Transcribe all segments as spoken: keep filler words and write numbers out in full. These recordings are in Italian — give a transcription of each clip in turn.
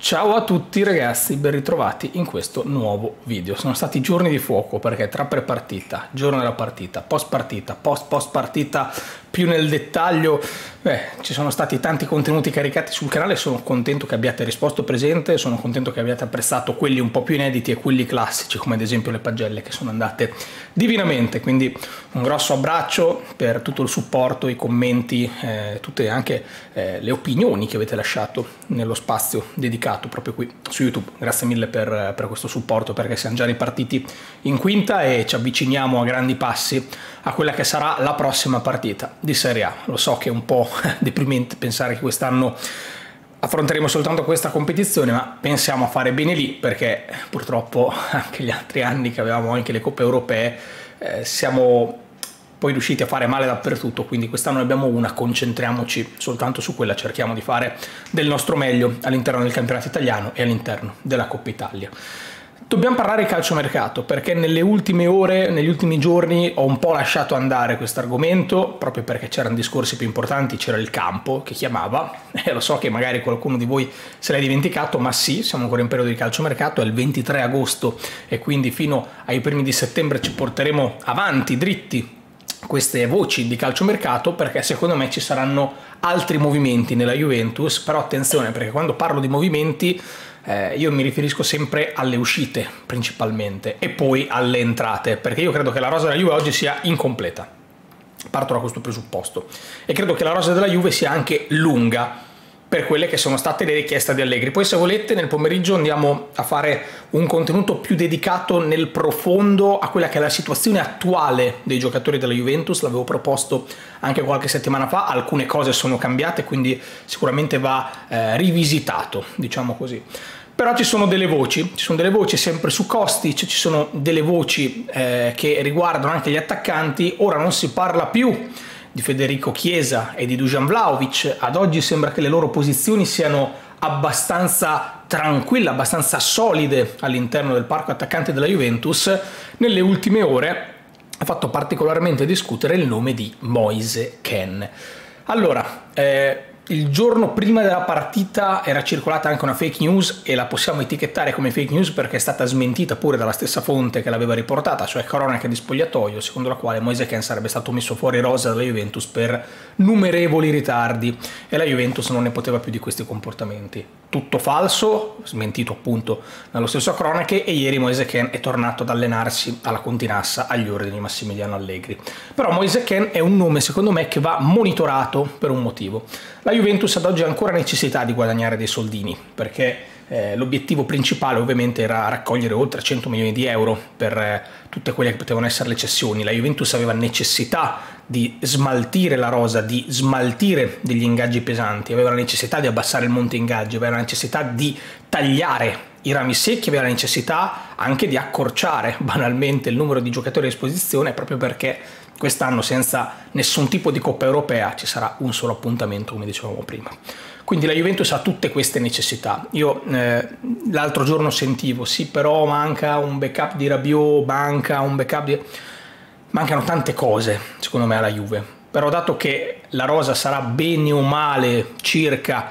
Ciao a tutti ragazzi, ben ritrovati in questo nuovo video. Sono stati giorni di fuoco perché tra pre-partita, giorno della partita, post partita, post post partita, più nel dettaglio, beh, ci sono stati tanti contenuti caricati sul canale. Sono contento che abbiate risposto presente, sono contento che abbiate apprezzato quelli un po' più inediti e quelli classici, come ad esempio le pagelle, che sono andate divinamente. Quindi un grosso abbraccio per tutto il supporto, i commenti, eh, tutte anche eh, le opinioni che avete lasciato nello spazio dedicato proprio qui su YouTube. Grazie mille per, per questo supporto, perché siamo già ripartiti in quinta e ci avviciniamo a grandi passi a quella che sarà la prossima partita di Serie A. Lo so che è un po' deprimente pensare che quest'anno affronteremo soltanto questa competizione, ma pensiamo a fare bene lì, perché purtroppo anche gli altri anni che avevamo anche le coppe europee eh, siamo poi riusciti a fare male dappertutto, quindi quest'anno ne abbiamo una, concentriamoci soltanto su quella, cerchiamo di fare del nostro meglio all'interno del campionato italiano e all'interno della Coppa Italia. Dobbiamo parlare di calciomercato, perché nelle ultime ore, negli ultimi giorni ho un po' lasciato andare questo argomento, proprio perché c'erano discorsi più importanti, c'era il campo che chiamava, e lo so che magari qualcuno di voi se l'è dimenticato, ma sì, siamo ancora in periodo di calciomercato, è il ventitré agosto e quindi fino ai primi di settembre ci porteremo avanti, dritti, queste voci di calciomercato, perché secondo me ci saranno altri movimenti nella Juventus. Però attenzione, perché quando parlo di movimenti eh, io mi riferisco sempre alle uscite principalmente e poi alle entrate, perché io credo che la rosa della Juve oggi sia incompleta, parto da questo presupposto, e credo che la rosa della Juve sia anche lunga per quelle che sono state le richieste di Allegri. Poi se volete nel pomeriggio andiamo a fare un contenuto più dedicato nel profondo a quella che è la situazione attuale dei giocatori della Juventus. L'avevo proposto anche qualche settimana fa, alcune cose sono cambiate, quindi sicuramente va eh, rivisitato, diciamo così. Però ci sono delle voci, ci sono delle voci sempre su Kostic, ci sono delle voci eh, che riguardano anche gli attaccanti. Ora non si parla più di Federico Chiesa e di Dusan Vlahovic. Ad oggi sembra che le loro posizioni siano abbastanza tranquille, abbastanza solide all'interno del parco attaccante della Juventus. Nelle ultime ore ha fatto particolarmente discutere il nome di Moise Kean. Allora, eh, il giorno prima della partita era circolata anche una fake news, e la possiamo etichettare come fake news perché è stata smentita pure dalla stessa fonte che l'aveva riportata, cioè cronache di spogliatoio, secondo la quale Moise Kean sarebbe stato messo fuori rosa dalla Juventus per numerevoli ritardi e la Juventus non ne poteva più di questi comportamenti. Tutto falso, smentito appunto dallo stesso cronache, e ieri Moise Kean è tornato ad allenarsi alla Continassa agli ordini di Massimiliano Allegri. Però Moise Kean è un nome secondo me che va monitorato per un motivo. La Juventus ad oggi ha ancora necessità di guadagnare dei soldini, perché eh, l'obiettivo principale ovviamente era raccogliere oltre cento milioni di euro per eh, tutte quelle che potevano essere le cessioni. La Juventus aveva necessità di smaltire la rosa, di smaltire degli ingaggi pesanti, aveva la necessità di abbassare il monte ingaggi, aveva la necessità di tagliare i rami secchi, aveva la necessità anche di accorciare banalmente il numero di giocatori a disposizione, proprio perché quest'anno senza nessun tipo di Coppa Europea ci sarà un solo appuntamento, come dicevamo prima. Quindi la Juventus ha tutte queste necessità. Io eh, l'altro giorno sentivo, sì però manca un backup di Rabiot, manca un backup di... mancano tante cose secondo me alla Juve, però dato che la rosa sarà bene o male circa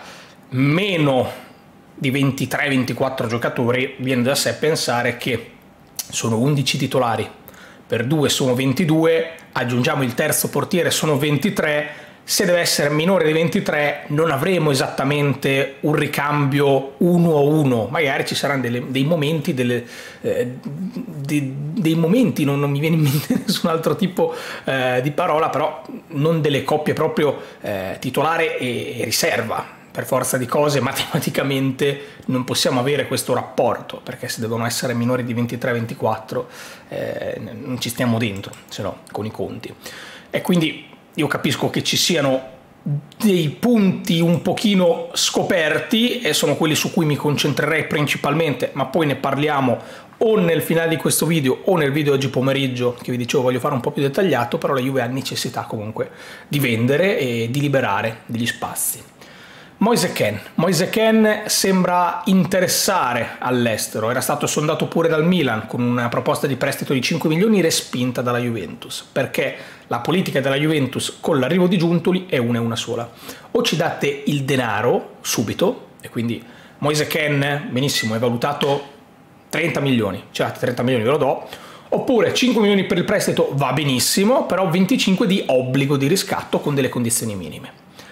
meno di ventitré ventiquattro giocatori, viene da sé pensare che sono undici titolari, per due sono ventidue, aggiungiamo il terzo portiere, sono ventitré, se deve essere minore di ventitré non avremo esattamente un ricambio uno a uno, magari ci saranno delle, dei momenti, delle, eh, dei, dei momenti, non, non mi viene in mente nessun altro tipo eh, di parola, però non delle coppie proprio eh, titolare e, e riserva. Per forza di cose matematicamente non possiamo avere questo rapporto, perché se devono essere minori di ventitré ventiquattro eh, non ci stiamo dentro, se no con i conti. E quindi io capisco che ci siano dei punti un pochino scoperti e sono quelli su cui mi concentrerei principalmente, ma poi ne parliamo o nel finale di questo video o nel video oggi pomeriggio, che vi dicevo voglio fare un po' più dettagliato. Però la Juve ha necessità comunque di vendere e di liberare degli spazi. Moise Kean. Moise Kean sembra interessare all'estero, era stato sondato pure dal Milan con una proposta di prestito di cinque milioni respinta dalla Juventus, perché la politica della Juventus con l'arrivo di Giuntoli è una e una sola: o ci date il denaro subito, e quindi Moise Kean, benissimo, è valutato trenta milioni, cioè trenta milioni ve lo do, oppure cinque milioni per il prestito va benissimo, però venticinque di obbligo di riscatto con delle condizioni minime.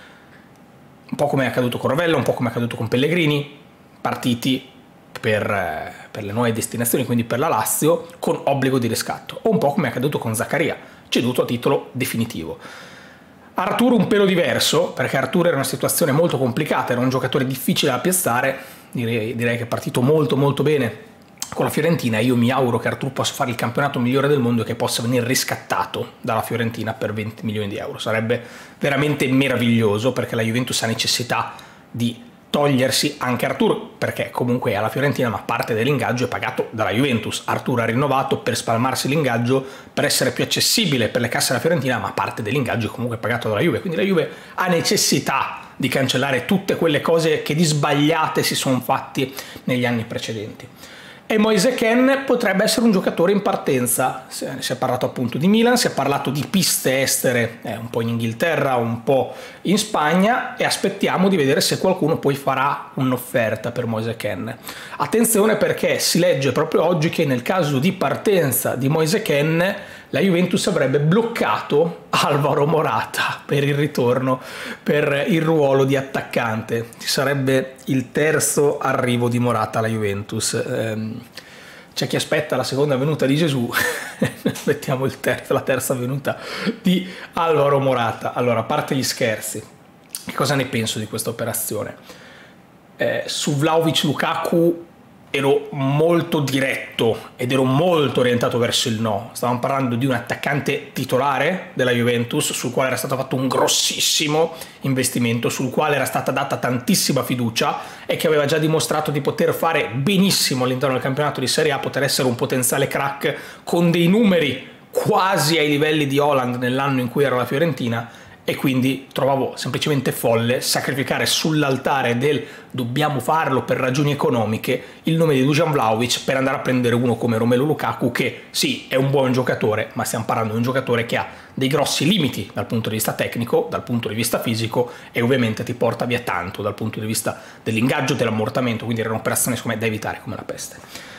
Un po' come è accaduto con Rovella, un po' come è accaduto con Pellegrini, partiti per, per le nuove destinazioni, quindi per la Lazio, con obbligo di riscatto, o un po' come è accaduto con Zaccaria, ceduto a titolo definitivo. Arturo un pelo diverso, perché Arturo era una situazione molto complicata, era un giocatore difficile da piazzare, direi, direi che è partito molto molto bene con la Fiorentina. Io mi auguro che Arturo possa fare il campionato migliore del mondo e che possa venire riscattato dalla Fiorentina per venti milioni di euro. Sarebbe veramente meraviglioso, perché la Juventus ha necessità di togliersi anche Arturo, perché comunque è alla Fiorentina, ma parte dell'ingaggio è pagato dalla Juventus. Arturo ha rinnovato per spalmarsi l'ingaggio, per essere più accessibile per le casse della Fiorentina, ma parte dell'ingaggio è comunque pagato dalla Juve, quindi la Juve ha necessità di cancellare tutte quelle cose che di sbagliate si sono fatti negli anni precedenti. E Moise Kean potrebbe essere un giocatore in partenza. Si è parlato appunto di Milan, si è parlato di piste estere, eh, un po' in Inghilterra, un po' in Spagna, e aspettiamo di vedere se qualcuno poi farà un'offerta per Moise Kean. Attenzione, perché si legge proprio oggi che nel caso di partenza di Moise Kean la Juventus avrebbe bloccato Alvaro Morata per il ritorno, per il ruolo di attaccante. Ci sarebbe il terzo arrivo di Morata alla Juventus. Ehm, c'è chi aspetta la seconda venuta di Gesù, aspettiamo il terzo, la terza venuta di Alvaro Morata. Allora, a parte gli scherzi, che cosa ne penso di questa operazione? Eh, su Vlahovic Lukaku ero molto diretto ed ero molto orientato verso il no. Stavamo parlando di un attaccante titolare della Juventus, sul quale era stato fatto un grossissimo investimento, sul quale era stata data tantissima fiducia e che aveva già dimostrato di poter fare benissimo all'interno del campionato di Serie A, poter essere un potenziale crack con dei numeri quasi ai livelli di Haaland nell'anno in cui era la Fiorentina. E quindi trovavo semplicemente folle sacrificare sull'altare del dobbiamo farlo per ragioni economiche il nome di Dusan Vlahovic per andare a prendere uno come Romelu Lukaku, che sì, è un buon giocatore, ma stiamo parlando di un giocatore che ha dei grossi limiti dal punto di vista tecnico, dal punto di vista fisico, e ovviamente ti porta via tanto dal punto di vista dell'ingaggio, dell'ammortamento, quindi era un'operazione secondo me da evitare come la peste.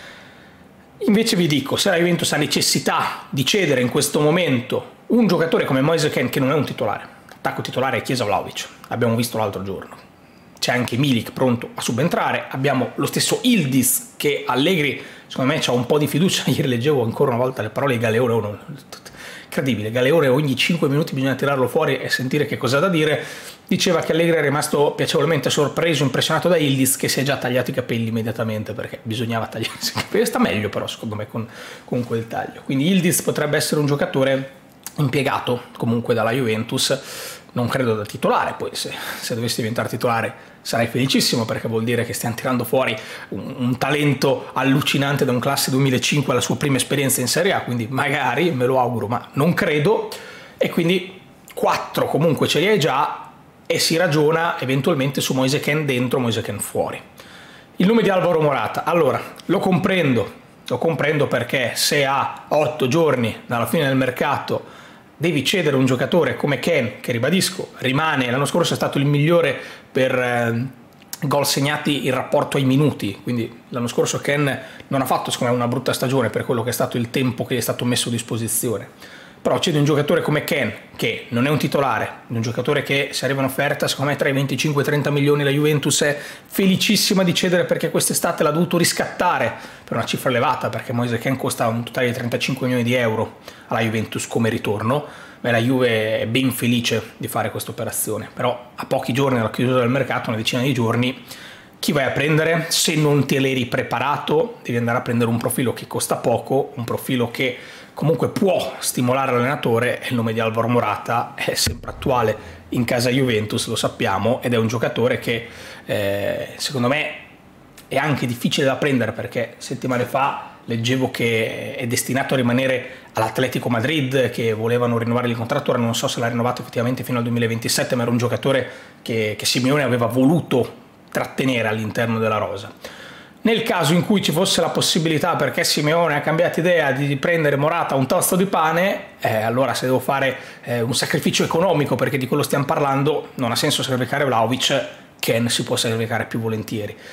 Invece vi dico, se la Juventus ha necessità di cedere in questo momento un giocatore come Moise Kean, che non è un titolare, attacco titolare è Chiesa Vlahovic, l'abbiamo visto l'altro giorno, c'è anche Milik pronto a subentrare, abbiamo lo stesso Yildiz che Allegri secondo me c'ha un po' di fiducia. Ieri leggevo ancora una volta le parole di Galeone, oh, incredibile, Galeone ogni cinque minuti bisogna tirarlo fuori e sentire che cosa ha da dire. Diceva che Allegri è rimasto piacevolmente sorpreso, impressionato da Yildiz, che si è già tagliato i capelli immediatamente, perché bisognava tagliarsi i capelli. Sta meglio però secondo me con, con quel taglio, quindi Yildiz potrebbe essere un giocatore impiegato comunque dalla Juventus, non credo da titolare. Poi se, se dovessi diventare titolare sarei felicissimo, perché vuol dire che stiamo tirando fuori un, un talento allucinante da un classe duemilacinque alla sua prima esperienza in Serie A, quindi magari, me lo auguro, ma non credo. E quindi quattro comunque ce li hai già, e si ragiona eventualmente su Moise Kean dentro, Moise Kean fuori. Il nome di Alvaro Morata, allora, lo comprendo, lo comprendo perché se a otto giorni dalla fine del mercato devi cedere un giocatore come Kean, che ribadisco, rimane, l'anno scorso è stato il migliore per eh, gol segnati in rapporto ai minuti, quindi l'anno scorso Kean non ha fatto secondo me una brutta stagione per quello che è stato il tempo che gli è stato messo a disposizione. Però cede un giocatore come Kean, che non è un titolare, un giocatore che se arriva un'offerta secondo me tra i venticinque e i trenta milioni la Juventus è felicissima di cedere, perché quest'estate l'ha dovuto riscattare per una cifra elevata, perché Moise Kean costa un totale di trentacinque milioni di euro alla Juventus come ritorno. Beh, la Juve è ben felice di fare questa operazione, però a pochi giorni dalla chiusura del mercato, una decina di giorni, chi vai a prendere? Se non te l'eri preparato devi andare a prendere un profilo che costa poco, un profilo che comunque può stimolare l'allenatore, e il nome di Alvaro Morata è sempre attuale in casa Juventus, lo sappiamo, ed è un giocatore che eh, secondo me è anche difficile da prendere, perché settimane fa leggevo che è destinato a rimanere all'Atletico Madrid, che volevano rinnovare il contratto. Ora non so se l'ha rinnovato effettivamente fino al duemilaventisette, ma era un giocatore che, che Simeone aveva voluto trattenere all'interno della rosa. Nel caso in cui ci fosse la possibilità, perché Simeone ha cambiato idea, di prendere Morata un tosto di pane, eh, allora se devo fare eh, un sacrificio economico, perché di quello stiamo parlando, non ha senso sacrificare Vlahovic, Kean si può sacrificare più volentieri.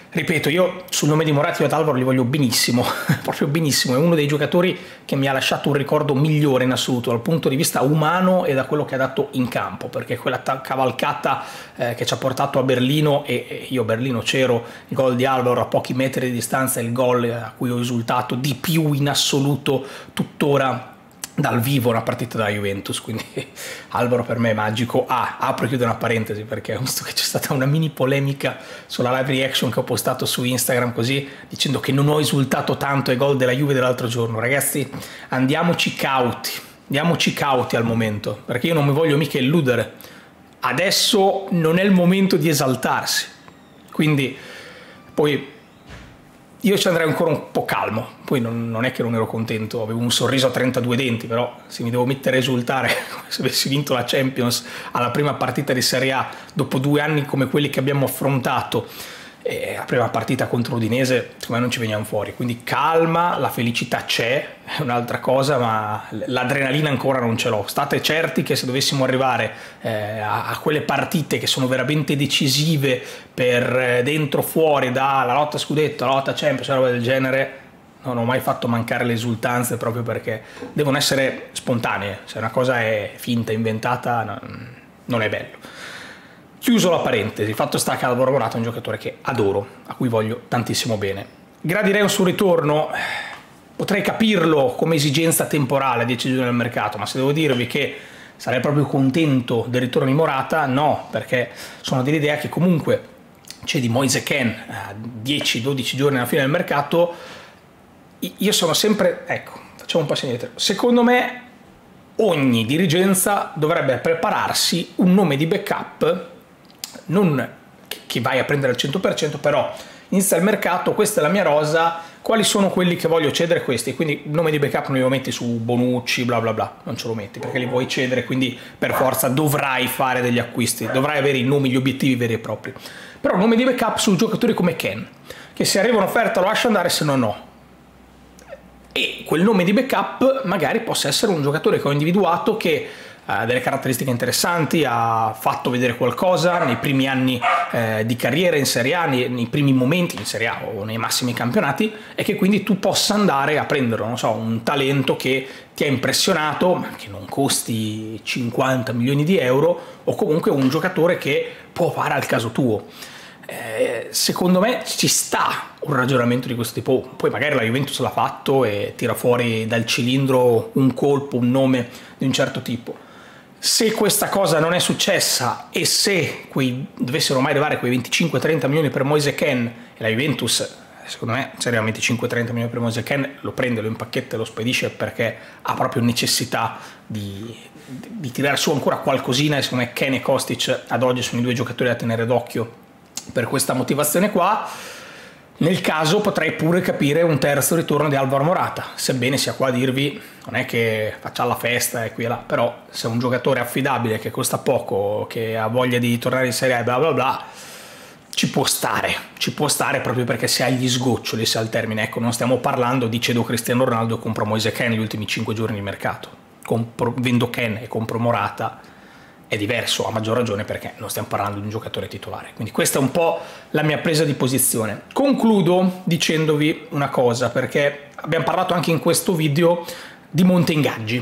ripeto, io sul nome di Moratti ad Alvaro li voglio benissimo, proprio benissimo, è uno dei giocatori che mi ha lasciato un ricordo migliore in assoluto dal punto di vista umano e da quello che ha dato in campo, perché quella cavalcata eh, che ci ha portato a Berlino, e, e io a Berlino c'ero, il gol di Alvaro a pochi metri di distanza, il gol a cui ho esultato di più in assoluto tuttora dal vivo una partita della Juventus, quindi Alvaro per me è magico. Ah, apro e chiudo una parentesi perché ho visto che c'è stata una mini polemica sulla live reaction che ho postato su Instagram così, dicendo che non ho esultato tanto ai gol della Juve dell'altro giorno. Ragazzi, andiamoci cauti, andiamoci cauti al momento, perché io non mi voglio mica illudere. Adesso non è il momento di esaltarsi, quindi poi io ci andrei ancora un po' calmo, poi non, non è che non ero contento, avevo un sorriso a trentadue denti, però se mi devo mettere a esultare come se avessi vinto la Champions alla prima partita di Serie A dopo due anni come quelli che abbiamo affrontato, e la prima partita contro l'Udinese, secondo me non ci veniamo fuori, quindi calma, la felicità c'è, è un'altra cosa, ma l'adrenalina ancora non ce l'ho. State certi che se dovessimo arrivare eh, a, a quelle partite che sono veramente decisive per eh, dentro fuori, dalla lotta a scudetto, la lotta a Champions, roba del genere, non ho mai fatto mancare le esultanze, proprio perché devono essere spontanee. Se una cosa è finta, inventata, no, non è bello. Chiuso la parentesi, il fatto sta che Alvaro Morata è un giocatore che adoro, a cui voglio tantissimo bene. Gradirei un suo ritorno, potrei capirlo come esigenza temporale a dieci giorni del mercato, ma se devo dirvi che sarei proprio contento del ritorno di Morata, no, perché sono dell'idea che comunque c'è di Moise Kean a dieci dodici giorni alla fine del mercato. Io sono sempre, ecco, facciamo un passo indietro, secondo me ogni dirigenza dovrebbe prepararsi un nome di backup, non che vai a prendere al cento per cento, però inizia il mercato, questa è la mia rosa, quali sono quelli che voglio cedere, questi, quindi il nome di backup non lo metti su Bonucci, bla bla bla, non ce lo metti perché li vuoi cedere, quindi per forza dovrai fare degli acquisti, dovrai avere i nomi, gli obiettivi veri e propri, però nome di backup su giocatori come Kean, che se arriva un'offerta lo lascia andare, se no no. E quel nome di backup magari possa essere un giocatore che ho individuato che ha delle caratteristiche interessanti, ha fatto vedere qualcosa nei primi anni eh, di carriera in Serie A, nei, nei primi momenti in Serie A o nei massimi campionati, e che quindi tu possa andare a prenderlo, non so, un talento che ti ha impressionato, ma che non costi cinquanta milioni di euro, o comunque un giocatore che può fare al caso tuo. Eh, secondo me ci sta un ragionamento di questo tipo, poi magari la Juventus l'ha fatto e tira fuori dal cilindro un colpo, un nome di un certo tipo. Se questa cosa non è successa e se quei, dovessero mai arrivare quei venticinque trenta milioni per Moise Kean, e la Juventus secondo me se arriva a venticinque trenta milioni per Moise Kean lo prende, lo impacchetta e lo spedisce perché ha proprio necessità di, di, di tirare su ancora qualcosina, e secondo me Kean e Kostic ad oggi sono i due giocatori da tenere d'occhio per questa motivazione qua. Nel caso potrei pure capire un terzo ritorno di Alvaro Morata, sebbene sia qua a dirvi non è che faccia la festa e qui e là, però se è un giocatore affidabile che costa poco, che ha voglia di tornare in Serie A e bla bla bla, ci può stare, ci può stare proprio perché se ha gli sgoccioli, se ha il termine. Ecco, non stiamo parlando di cedo Cristiano Ronaldo e compro Moise Kean negli ultimi cinque giorni di mercato, compro, vendo Kean e compro Morata, è diverso, a maggior ragione perché non stiamo parlando di un giocatore titolare. Quindi questa è un po' la mia presa di posizione. Concludo dicendovi una cosa, perché abbiamo parlato anche in questo video di monte ingaggi.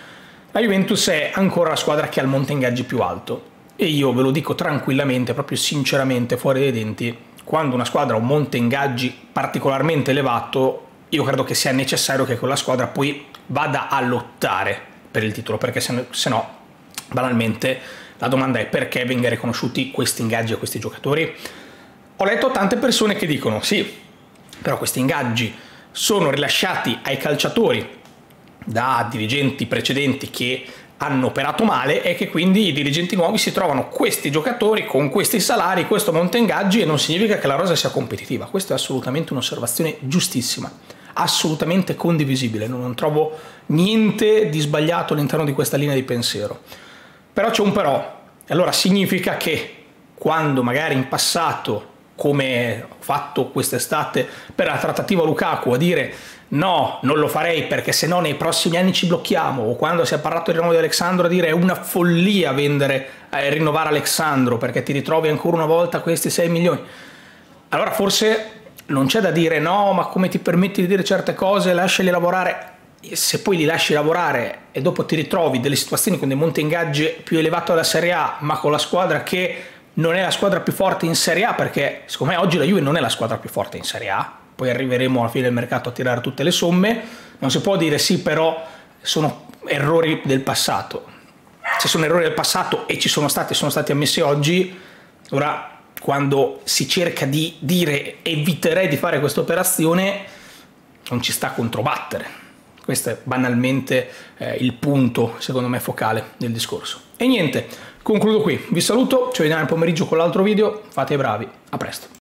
La Juventus è ancora la squadra che ha il monte ingaggi più alto, e io ve lo dico tranquillamente, proprio sinceramente, fuori dai denti, quando una squadra ha un monte ingaggi particolarmente elevato, io credo che sia necessario che quella squadra poi vada a lottare per il titolo, perché se no, se no banalmente la domanda è: perché vengono riconosciuti questi ingaggi a questi giocatori? Ho letto tante persone che dicono sì, però questi ingaggi sono rilasciati ai calciatori da dirigenti precedenti che hanno operato male, e che quindi i dirigenti nuovi si trovano questi giocatori con questi salari, questo monte ingaggi, e non significa che la rosa sia competitiva. Questa è assolutamente un'osservazione giustissima, assolutamente condivisibile, non trovo niente di sbagliato all'interno di questa linea di pensiero. Però c'è un però, e allora significa che quando magari in passato, come ho fatto quest'estate per la trattativa Lukaku, a dire no, non lo farei perché se no nei prossimi anni ci blocchiamo, o quando si è parlato del rinnovo di Alexandro a dire è una follia vendere, eh, rinnovare Alexandro perché ti ritrovi ancora una volta questi sei milioni. allora forse non c'è da dire no, ma come ti permetti di dire certe cose, lasciali lavorare. Se poi li lasci lavorare e dopo ti ritrovi delle situazioni con dei monte ingaggi più elevato della Serie A, ma con la squadra che non è la squadra più forte in Serie A, perché secondo me oggi la Juve non è la squadra più forte in Serie A, poi arriveremo alla fine del mercato a tirare tutte le somme, non si può dire sì, però sono errori del passato. Se sono errori del passato e ci sono stati, sono stati ammessi oggi, ora quando si cerca di dire eviterei di fare questa operazione, non ci sta a controbattere. Questo è banalmente eh, il punto, secondo me, focale del discorso. E niente, concludo qui. Vi saluto, ci vediamo nel pomeriggio con l'altro video. Fate i bravi, a presto.